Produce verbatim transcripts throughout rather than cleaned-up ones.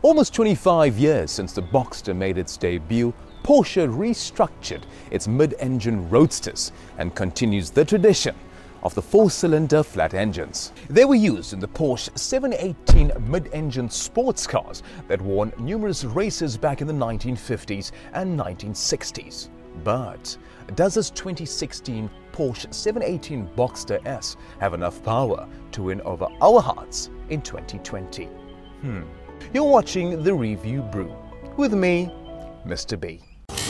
Almost twenty-five years since the Boxster made its debut, Porsche restructured its mid-engine roadsters and continues the tradition of the four-cylinder flat engines. They were used in the Porsche seven eighteen mid-engine sports cars that won numerous races back in the nineteen fifties and nineteen sixties. But does this twenty sixteen Porsche seven eighteen Boxster S have enough power to win over our hearts in twenty twenty? Hmm. You're watching The Review Brew with me, Mister B.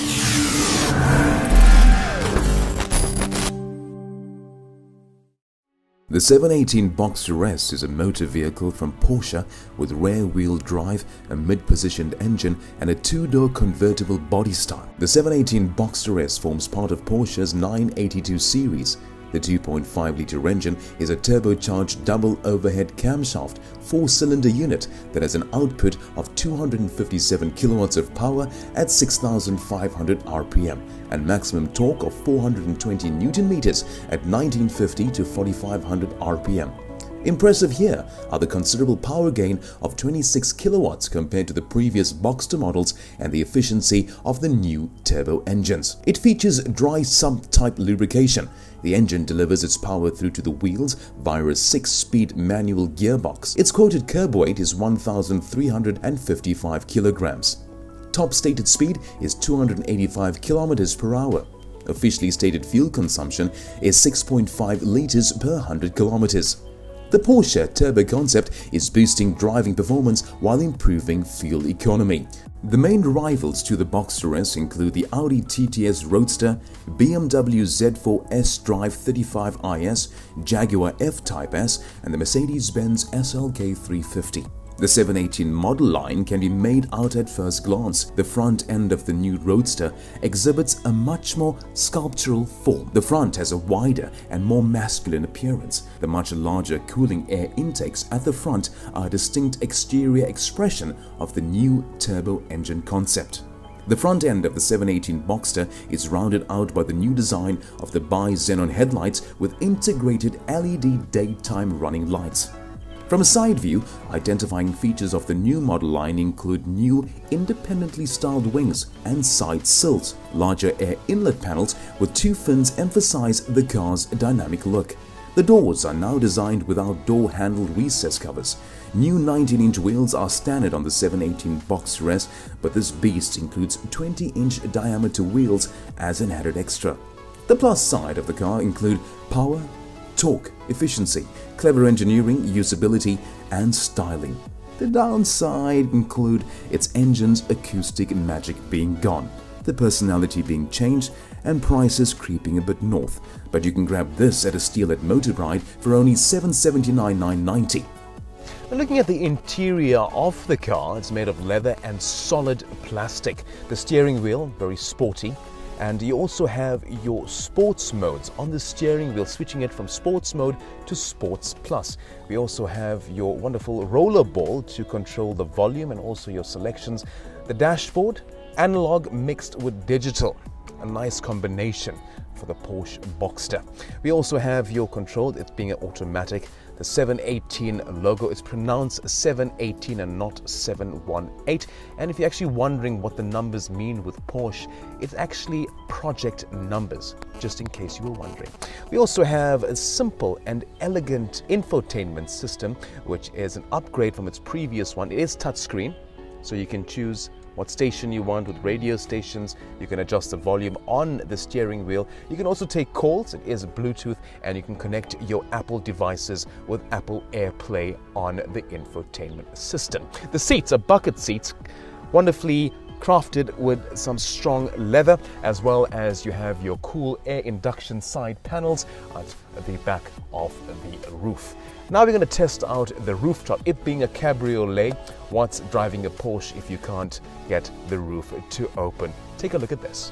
The seven eighteen Boxster S is a motor vehicle from Porsche with rear-wheel drive, a mid-positioned engine and a two-door convertible body style. The seven eighteen Boxster S forms part of Porsche's nine eighty-two series. The two point five litre engine is a turbocharged double overhead camshaft four-cylinder unit that has an output of two hundred fifty-seven kilowatts of power at six thousand five hundred R P M and maximum torque of four hundred twenty newton meters at nineteen fifty to forty-five hundred R P M. Impressive here are the considerable power gain of twenty-six kilowatts compared to the previous Boxster models and the efficiency of the new turbo engines. It features dry sump type lubrication. The engine delivers its power through to the wheels via a six-speed manual gearbox. Its quoted curb weight is one thousand three hundred fifty-five kilograms. Top stated speed is two hundred eighty-five kilometers per hour. Officially stated fuel consumption is six point five liters per one hundred kilometers. The Porsche turbo concept is boosting driving performance while improving fuel economy. The main rivals to the Boxster S include the Audi T T S Roadster, B M W Z four S-Drive thirty-five I S, Jaguar F-Type S and the Mercedes-Benz S L K three fifty. The seven eighteen model line can be made out at first glance. The front end of the new Roadster exhibits a much more sculptural form. The front has a wider and more masculine appearance. The much larger cooling air intakes at the front are a distinct exterior expression of the new turbo engine concept. The front end of the seven eighteen Boxster is rounded out by the new design of the bi-xenon headlights with integrated L E D daytime running lights. From a side view, identifying features of the new model line include new independently styled wings and side sills. Larger air inlet panels with two fins emphasize the car's dynamic look. The doors are now designed without door-handled recess covers. New nineteen inch wheels are standard on the seven eighteen Boxster S, but this beast includes twenty inch diameter wheels as an added extra. The plus side of the car include power, torque, efficiency, clever engineering, usability and styling. The downside include its engine's acoustic magic being gone, the personality being changed and prices creeping a bit north, but you can grab this at a steal at Motorbride for only seven hundred seventy-nine thousand nine hundred ninety dollars. Looking at the interior of the car, it's made of leather and solid plastic. The steering wheel, very sporty. And you also have your sports modes on the steering wheel, switching it from sports mode to sports plus. We also have your wonderful roller ball to control the volume and also your selections. The dashboard, analog mixed with digital, a nice combination for the Porsche Boxster. We also have your control, it's being an automatic. The seven eighteen logo is pronounced seven eighteen and not seven eighteen. And if you're actually wondering what the numbers mean with Porsche, it's actually project numbers, just in case you were wondering. We also have a simple and elegant infotainment system, which is an upgrade from its previous one. It is touchscreen, so you can choose what station you want with radio stations. You can adjust the volume on the steering wheel. You can also take calls. It is Bluetooth, and you can connect your Apple devices with Apple AirPlay on the infotainment system. The seats are bucket seats, wonderfully crafted with some strong leather, as well as you have your cool air induction side panels at the back of the roof. Now we're going to test out the rooftop. It being a cabriolet, what's driving a Porsche if you can't get the roof to open? Take a look at this.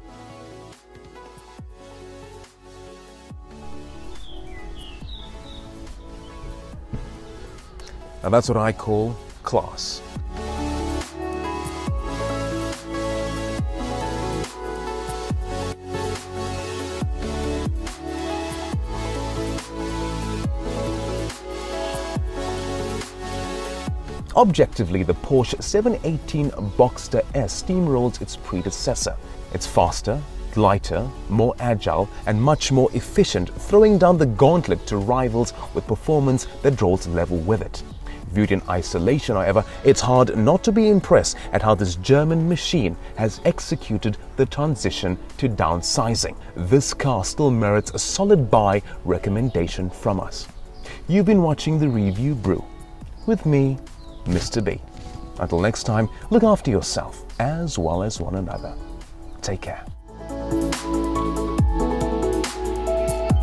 Now that's what I call class. Objectively, the Porsche seven eighteen Boxster S steamrolls its predecessor. It's faster, lighter, more agile, and much more efficient, throwing down the gauntlet to rivals with performance that draws level with it. Viewed in isolation, however, it's hard not to be impressed at how this German machine has executed the transition to downsizing. This car still merits a solid buy recommendation from us. You've been watching the Review Brew with me, Mister B. Until next time, look after yourself as well as one another. Take care.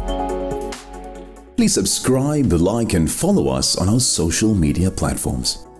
Please subscribe, like, and follow us on our social media platforms.